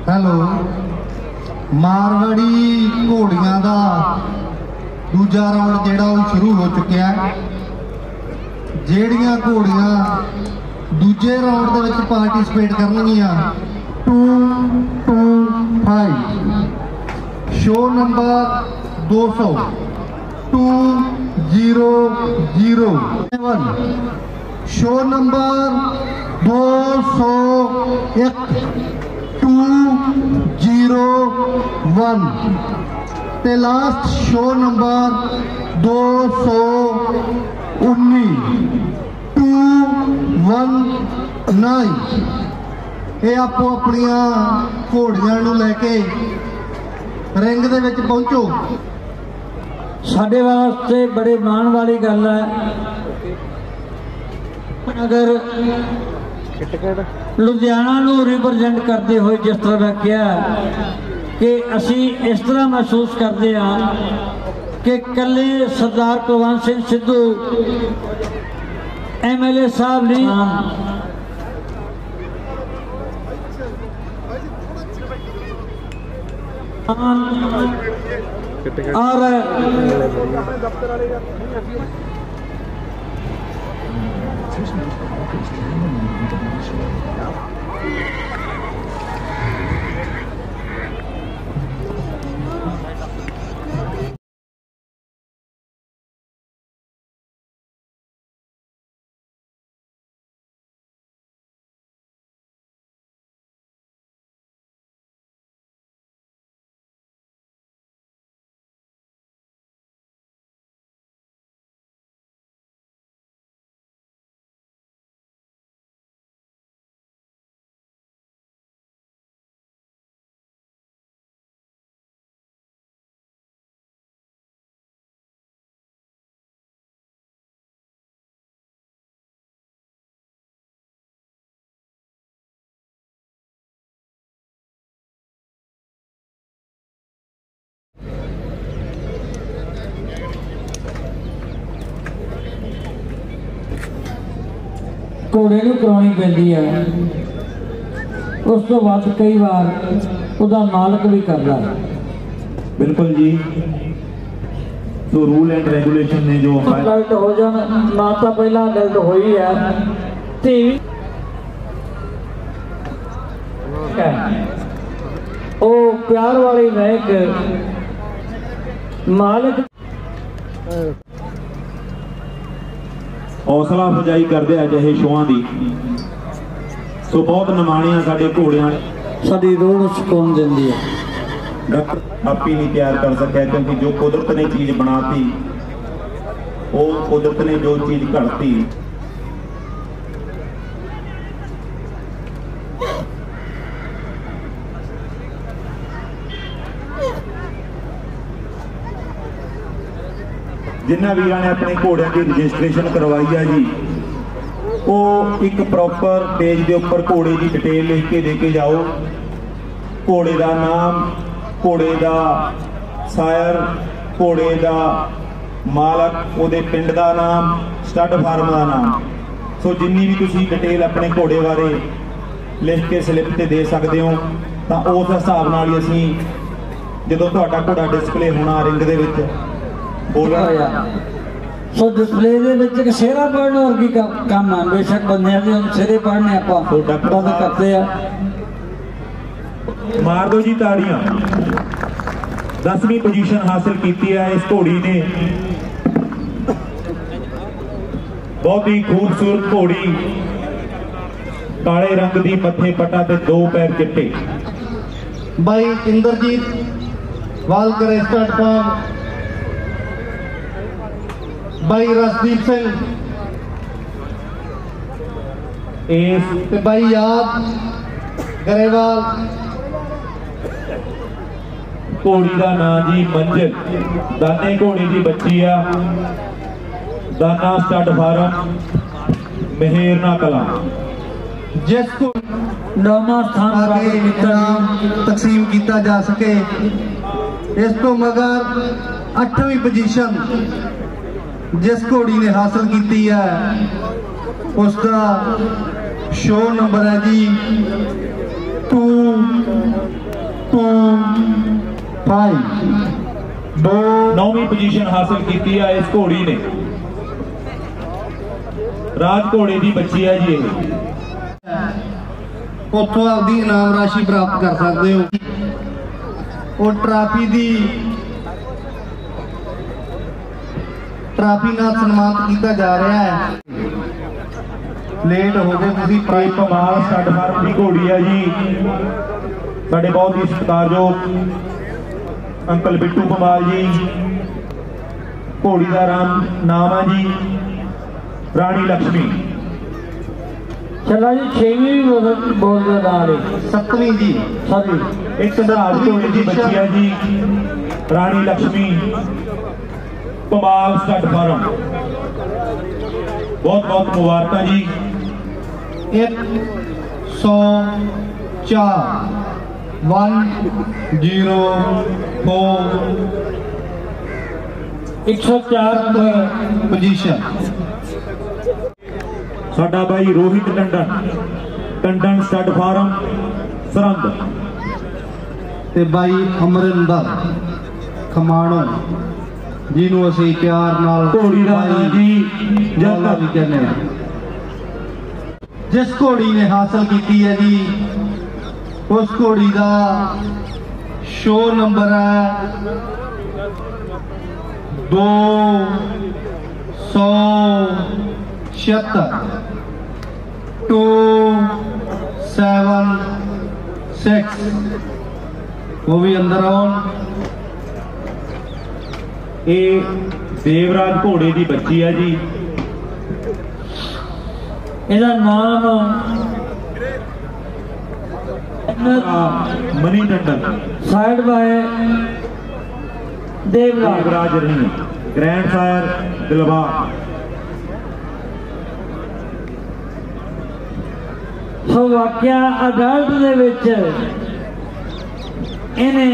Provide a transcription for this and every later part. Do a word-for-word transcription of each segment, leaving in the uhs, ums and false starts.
Hello Marwari घोड़ियां दा दूजा राउंड जिहड़ा वो शुरू हो चुकिया है। जिहड़ियां घोड़ियां दूजे राउंड दे विच पार्टिसिपेट करनगियां two two five show number दो सौ two zero zero one show number दो सौ एक टू जीरो वन ते लास्ट शो नंबर दो सौ उन्नी टू वन नाइन ये आपो अपनिया घोड़ियां नूं लैके रिंग दे विच पहुंचो। साडे वास्ते बड़े माण वाली गल है अगर लुधियाना नूं रिप्रजेंट करते हुए जिस तरह मैं कहा कि असी इस तरह महसूस करते हैं कि कले Sardar Kulwant Singh Sidhu M L A साहब नहीं और घोड़े नूं कराउणी पैंदी है उस तो बाद कई बार उहदा मालक भी करदा है। बिल्कुल जी। तो रूल एंड रेगुलेशन ने जो गलत हो जाना माता पहला गलत हुई है ते ओ प्यार वाली महक मालक हौसला अफजाई करते अजिहे शोआं दी। सो बहुत निमाणियां साडे घोड़ियां साडी रूह नूं सुकून दिंदी है। डॉक्टर आप ही नहीं तैयार कर सकिया क्योंकि जो कुदरत ने चीज बनाती वो कुदरत ने जो चीज घड़ती जिन्ना वीरां ने अपने घोड़ियां की रजिस्ट्रेशन करवाई है जी वो एक प्रॉपर पेज के उपर घोड़े की डिटेल लिख के दे के जाओ। घोड़े का नाम, घोड़े का सायर, घोड़े का मालक, उहदे पिंड का नाम, स्टड फार्म का नाम। सो जिन्नी भी तुसीं डिटेल अपने घोड़े बारे लिख के स्लिप ते दे सकते हो तो उस हिसाब नाल ही असीं जदों तुहाडा घोड़ा डिस्पले होना रिंग दे विच बोलना सो डिस्पले दे विच एक सेहरा पढ़ने वर्गी काम है। बेशक बंदियां दे हम सेहरे पढ़ने आपां बंद करते हैं। मार दो जी ताड़ियां। दसवीं पोजीशन हासिल की है इस घोड़ी ने। बहुत ही खूबसूरत घोड़ी, काले रंग की मथे पट्टा ते दो पैर चिट्टे। भाई इंद्रजीत वालकर स्टार्ट फॉर्म, भाई रसदीप सिंह इस भाई याद गरेवाल। घोड़ी का नाम जी मंजिल, दाने घोड़ी की बच्ची आ। दाना स्टड फार्म मेहरना कला। जिसको नौवां स्थान आगे इनाम तकसीम किया जा सके। इस तो मगर अठवीं पोजीशन जिस घोड़ी ने हासिल की है उसका शो नंबर है जी टू टू फाइव दो नौवीं पोजीशन हासिल की है इस घोड़ी ने। राज घोड़े की बच्ची है जी। उत्थों आपकी इनाम राशि प्राप्त कर सकते हो। और ट्राफी दी ट्राफी नाल सन्मानित किया जा रहा है। लेट हो गए तुसीं प्राइज कमाल स्टड फार्म की घोड़ी है जी। साडे बहुत ही सत्कारयोग अंकल बिट्टू कमाल जी। घोड़ी का राम नाम है जी रानी लक्ष्मी। चला जी छेवीं भी बोल बोल दो नाल सतवीं जी सॉरी एक संधार घोड़े की बच्ची है जी रानी लक्ष्मी कमाल स्टड फार्म। बहुत बहुत मुबारक जी। एक सौ चार वन जीरो फोर एक सौ चार पोजीशन साडा भाई रोहित टंडन टंडन स्टड फार्म सरहंद ते भाई अमरिंदर खमाणो जिन्हों असीं प्यार नाल घोड़ी दा नाम जी जल्ला भी कहने हैं। जिस घोड़ी ने हासिल की है जी उस घोड़ी का शो नंबर है दो सौ छिहत्तर टू सेवन सिक्स। वो भी अंदर आओ। ये देवराज घोड़े की बच्ची है जी। ਇਹਦਾ ਨਾਮ Money Tandon sired by Devraj Devraj रही ग्रैंड फायर दिलबाग। सो वाਕਿया अडल्ट ਦੇ ਵਿੱਚ ਇਹਨੇ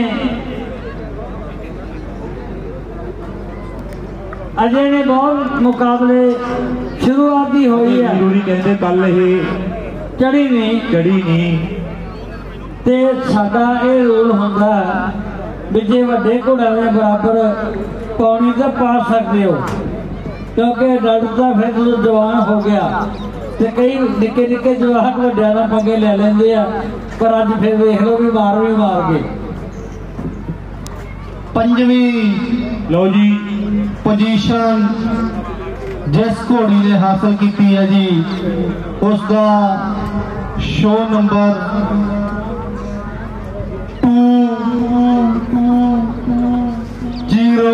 अजे ने बहुत मुकाबले शुरुआत ही हुई है। जरूरी कहते कल ये चढ़ी नहीं चढ़ी नहीं ते साडा ये रूल होंदा भी जे वड्डे घोड़े के बराबर पौनी तो पा सकते हो क्योंकि अडल्ट का फिर जो जवान हो गया तो कई निके निके जवान वड्डियां नाल पंगे ले लेंदे आ पर अज फिर देख लो भी मार भी मार गए। पंजवीं लो जी पोजीशन जिस घोड़ी ने हासिल की है जी उसका show number two zero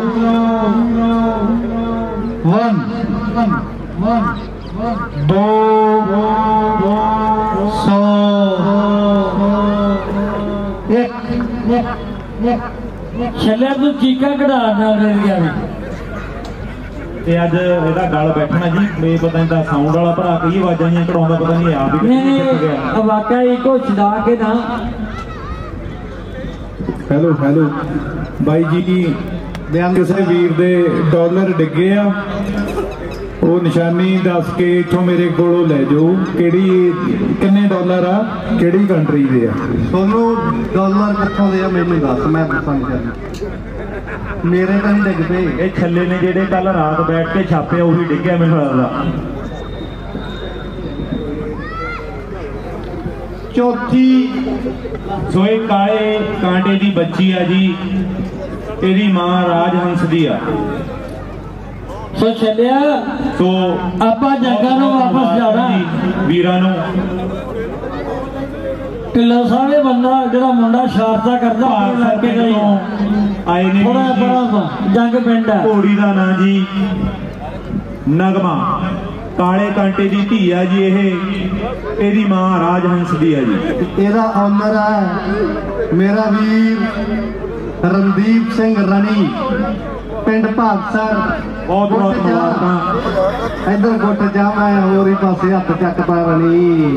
one दो सौ एक छलिया तू चीका कढ़ा गया ते अज एदा गल बैठना जी मैं पता नहीं साउंड वाला भरा कई आवाज़ां ही कढ़ाउंदा पता नहीं आप भी नहीं वाकई को छड़ा के ना। हेलो हेलो बाई जी किसी वीर दे डॉलर डिगे आ वो निशानी दस के इथों मेरे कोलों ले जाओ केड़ी किन्ने डॉलर आ केड़ी कंट्री दे आ सोनू डॉलर कित्थों दे आ मैनूं दस मैं दसांगा मेरे तो नहीं डिग पे। ये छल्ले ने जेडे कल रात बैठ के छापे उही डिग्या मैनूं लगदा। चौथी सो एक काले कांटे की बच्ची है जी तेरी मां राजहंस दी आ। सो छलिया तो आपा जग्गा नूं वापस जाना वीरां नूं ढिल्लो साहब बंदा जिहड़ा मुंडा शारता करदा इलाके दा आए ने बड़ा बड़ा जंग पिंड है। घोड़ी का नाम जी नगमा काले कांटे की धी है जी। ये मां राजहंस दी है जी। एदा ऑनर है मेरा वीर रणदीप सिंह रनी पिंड भागसर। बहुत बहुत मुबारक। इधर गुट जा मैं होर ही पासे हथ चकता रनी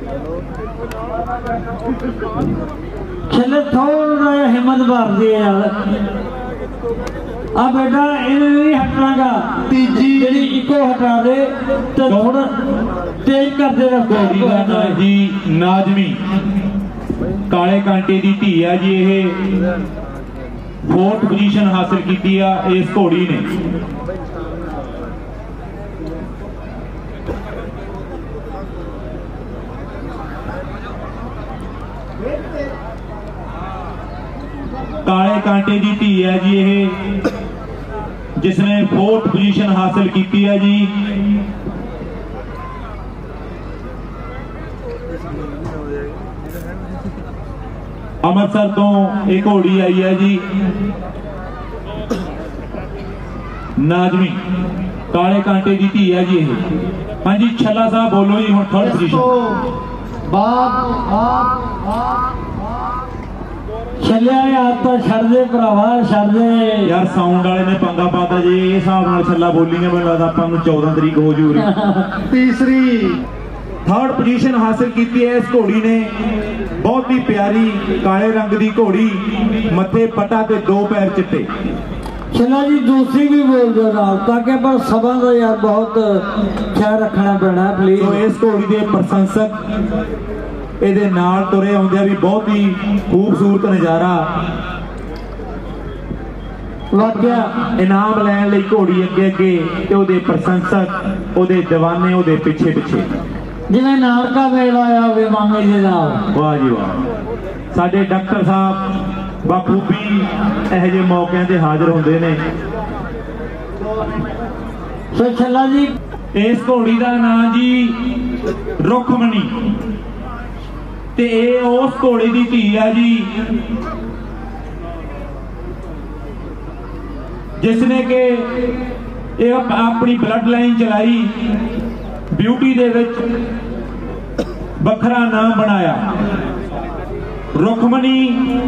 छले थोड़ा हिम्मत भर दी यार आ बेटा इन्हें नहीं हटागा तीजी जी इको हटा दे तो थोड़ा तेज कर दे घोड़ी का नाम जी नाजमी काले कांटे की धी है जी, ये फोर्थ पोजीशन हासिल की है इस घोड़ी ने। काले कांटे की धी है जी, ये जिसने फोर्थ पोजीशन हासिल की है जी। अमृतसर तो एक घोड़ी आई है जी, नाजमी काले कांटे की धी है जी। हाँ जी छला साहब बोलो जी, हम थर्ड पोजीशन छलिया ने आप तो छड़ दे भरावा, छड़ दे यार। साउंड वाले ने पंगा पाता जी, इस हिसाब नाल छला बोली ने, मैनूं लगदा आपां नूं चौदह तरीक हो जू रही। तीसरी थर्ड पोजीशन हासिल की है इस घोड़ी ने। बहुत ही प्यारी काले रंग की घोड़ी, मथे पटा ते दो पैर चिट्टे। छला जी दूसरी भी बोल दो नाल, ताकि पर सभा का यार बहुत ख्याल रखना पैना प्लीज। तो इस घोड़ी के प्रशंसक ਇਹਦੇ ਨਾਲ ਤੁਰੇ ਆਉਂਦੇ ਆ ਵੀ ਬਹੁਤ ਹੀ ਖੂਬਸੂਰਤ ਨਜ਼ਾਰਾ। ਵਾਕਿਆ ਇਨਾਮ ਲੈਣ ਲਈ ਘੋੜੀ ਅੱਗੇ ਅੱਗੇ ਤੇ ਉਹਦੇ ਪ੍ਰਸ਼ੰਸਕ, ਉਹਦੇ دیਵਾਨੇ ਉਹਦੇ ਪਿੱਛੇ ਪਿੱਛੇ, ਜਿਵੇਂ ਨਾਨਕਾ ਮੇਲਾ ਆਇਆ ਹੋਵੇ ਮਾਮੇ ਦੇ ਨਾਲ। ਵਾਹ ਜੀ ਵਾਹ, ਸਾਡੇ ਡਾਕਟਰ ਸਾਹਿਬ ਬਾਖੂਬੀ ਇਹੋ ਜਿਹੇ ਮੌਕਿਆਂ ਤੇ ਹਾਜ਼ਰ ਹੁੰਦੇ ਨੇ। ਸੋ ਛੱਲਾ ਜੀ ਇਸ ਘੋੜੀ ਦਾ ਨਾਂ ਜੀ ਰੁਖਮਣੀ, ਤੇ ਇਹ ਉਸ ਘੋੜੇ ਦੀ ਧੀ ਆ ਜੀ ਜਿਸਨੇ ਕਿ ਇਹ ਆਪਣੀ ਬਲੱਡ ਲਾਈਨ ਚਲਾਈ, ਬਿਊਟੀ ਦੇ ਵਿੱਚ ਵੱਖਰਾ ਨਾਮ ਬਣਾਇਆ। ਰੁਖਮਣੀ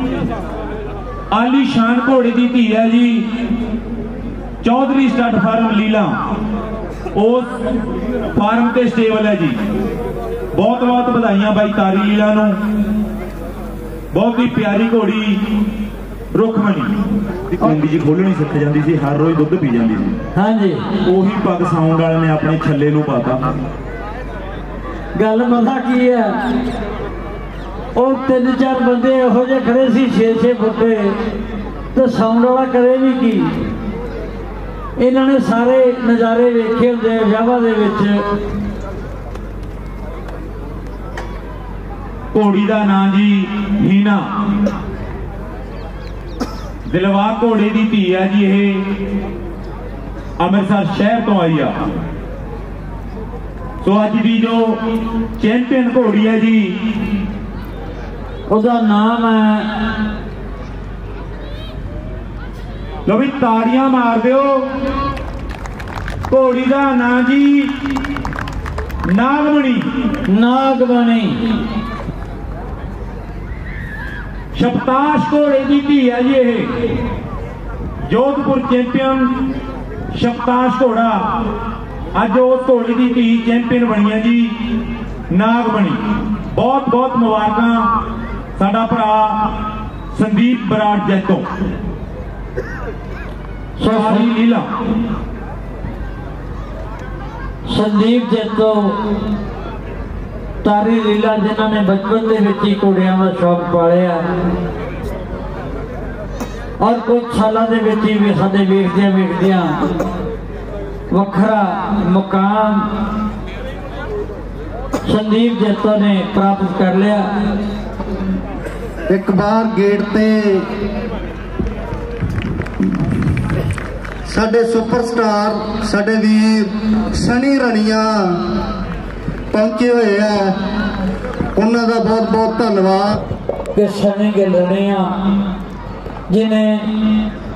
ਆਲੀਸ਼ਾਨ ਘੋੜੇ ਦੀ ਧੀ ਹੈ ਜੀ। ਚੌਧਰੀ ਸਟੱਡ ਫਾਰਮ ਲੀਲਾ ਉਸ ਫਾਰਮ ਤੇ ਸਟੇਬਲ है जी। बहुत बहुत बधाइयां भाई तारी लीला नूं। बहुत ही प्यारी घोड़ी रुखमणी कुंडी जी खोलनी सिख जाती सी, हर रोज दुध पी जाती सी। हाँ जी, ਉਹੀ पग साउंड वाले ने अपने छल्ले नूं पाता। गल पता की है, और तीन चार बंदे इहो ਜਿਹੇ खड़े सी छे छे फुटे, तो साउंड वाला करे भी की। इन्होंने सारे नज़ारे वेखे होंदे विआहां दे विच। घोड़ी का नाम जी हीना, दिलवाग घोड़े की धी है जी। यह अमृतसर शहर तो आई आ। सो अज की जो चैंपियन घोड़ी है जी, उसका नाम है, लो भी ताड़ियां मार दो। घोड़ी का नाम जी नागमणी। नागमणी शपताश घोड़े की धी है जी। ये जोधपुर चैंपियन शपताश घोड़ा अज उस घोड़े की धी चैंपियन बनी है जी, नागमणी। बहुत बहुत मुबारक साडा भरा संदीप बराड़ जैतो। सारी लीला संदीप जैतो तारी लीला, जिन्होंने बचपन के विच ही घोड़ियां का शौक पालिया, और कुछ सालों के विच ही भी साडे वेखदियां वेखदियां वखरा मुकाम संदीप जैतो ने प्राप्त कर लिया। एक बार गेट पे साडे सुपरस्टार साडे वीर सनी रनिया पहुंचे हुए हैं, उन्होंने बहुत बहुत धन्यवाद। सनी गिल रनिया जिन्हें